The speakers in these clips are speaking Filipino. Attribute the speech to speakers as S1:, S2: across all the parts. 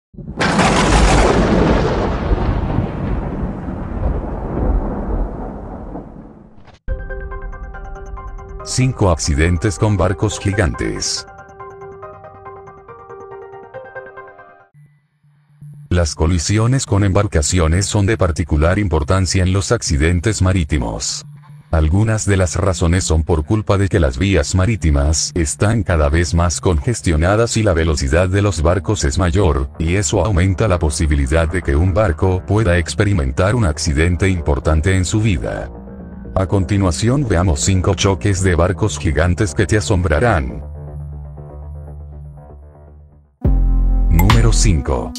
S1: 5 accidentes con barcos gigantes. Las colisiones con embarcaciones son de particular importancia en los accidentes marítimos. Algunas de las razones son por culpa de que las vías marítimas están cada vez más congestionadas y la velocidad de los barcos es mayor, y eso aumenta la posibilidad de que un barco pueda experimentar un accidente importante en su vida. A continuación veamos 5 choques de barcos gigantes que te asombrarán. Número 5.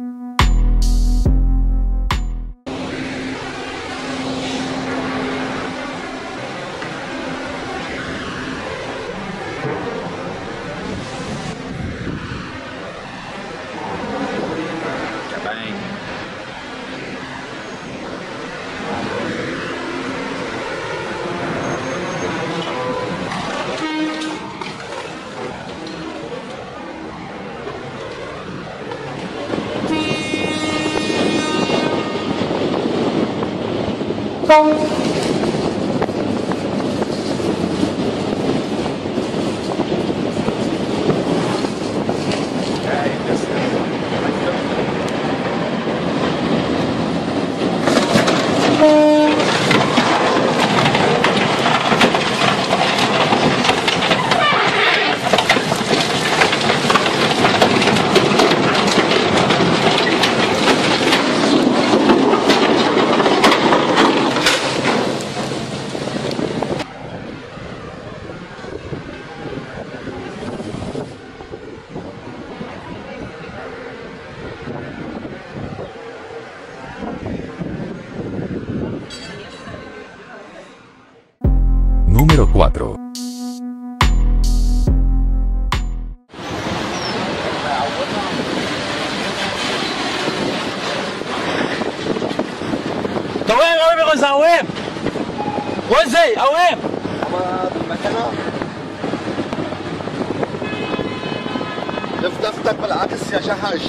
S1: Número 4.
S2: وين قوي يا غزة وين؟ وين زي وين؟
S3: بالمكنة لف لفتك بالعكس يا جحش.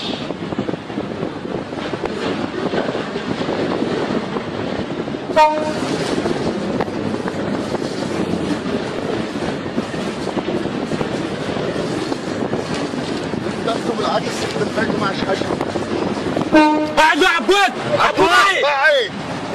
S3: لفته بالعكس بالفيك مع شحش.
S2: قاعد مع عبود عبودي
S3: بعيد.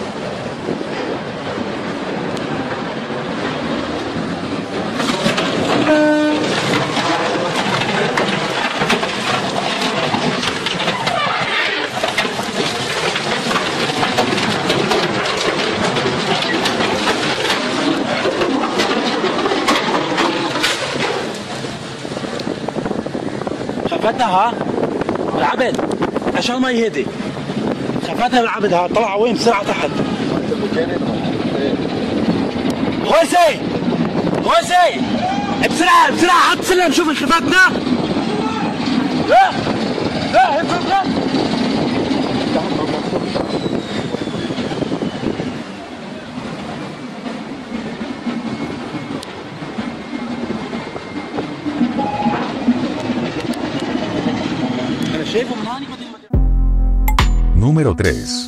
S2: خفتها ها بالعبد عشان ما يهدي. خفتها بالعبد ها طلع وين بسرعة تحت. غوسي غوسي بسرعة بسرعة حط سلم شوف خفتنا. لا لا لا انا شايفه من هوني.
S1: Número 3.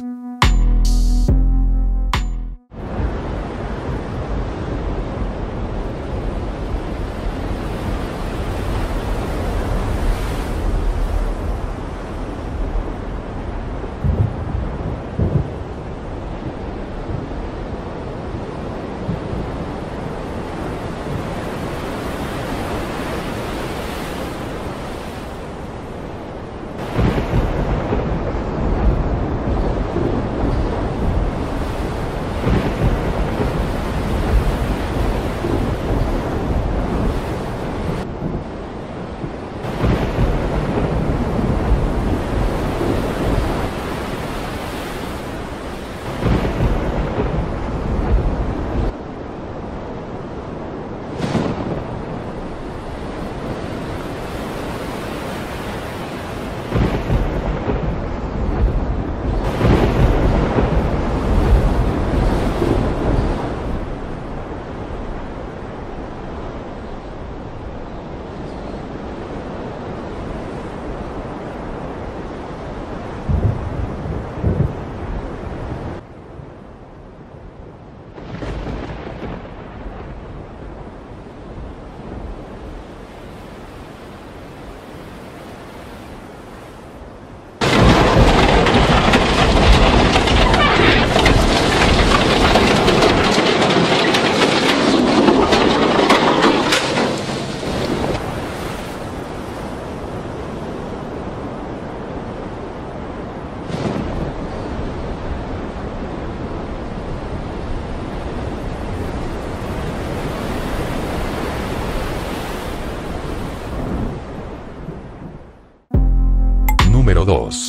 S1: Número 2.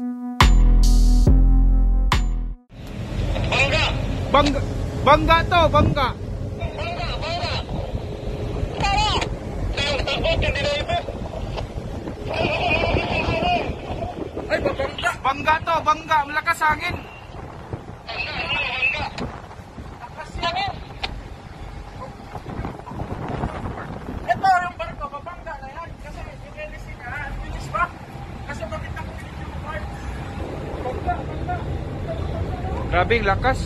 S4: Bangga to, bangga. Ay, bangga. Bangga to, bangga. Malakas hangin. Lakas hangin. Ito yung barko, babangga na yan. Kasi yung LC na, bilis ba? Kasi bakit ako pinig yung part? Bangga, bangga. Grabe, lakas.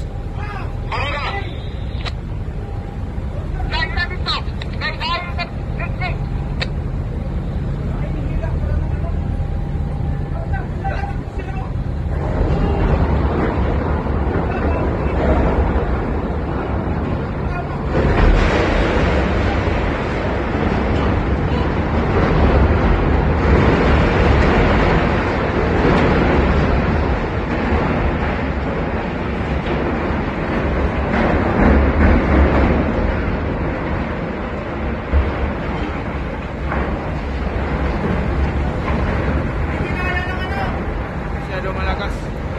S4: Masyado malakas.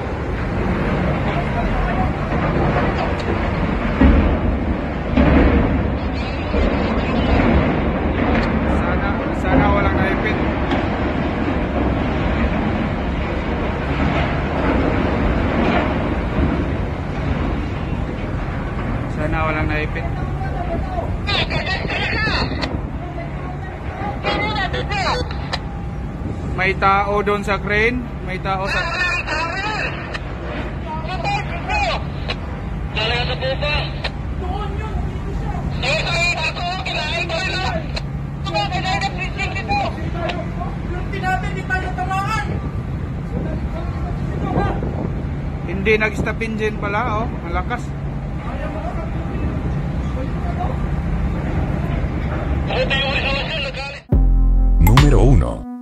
S4: Sana walang naipit. Sana walang naipit. May tao doon sa crane. May tao sa...
S5: Talaga sa pupa. Doon yun. Ako, kinain ko yun. Ito, kinain na fishing dito. Yung natin, di tayo tamaan.
S4: Hindi nag-stop engine pala, oh. Malakas.
S1: Número 1.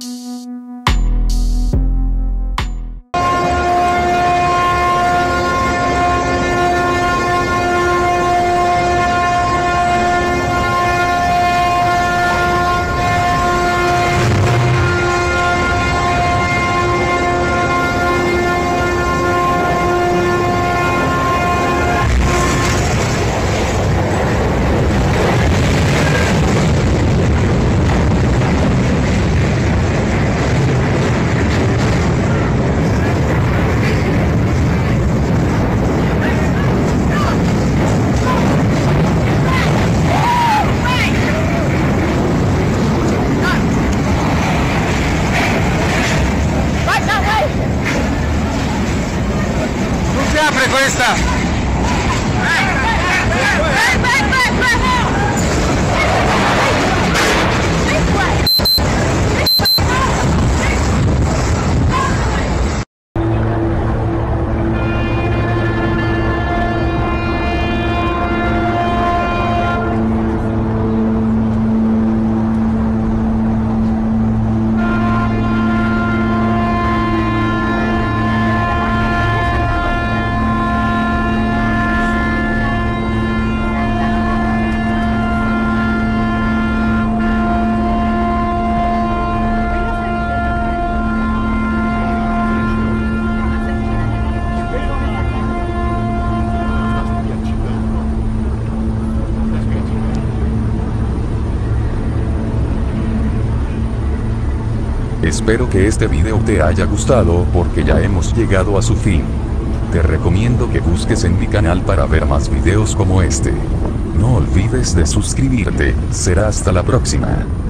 S4: Questa
S1: Espero que este video te haya gustado porque ya hemos llegado a su fin. Te recomiendo que busques en mi canal para ver más videos como este. No olvides de suscribirte, será hasta la próxima.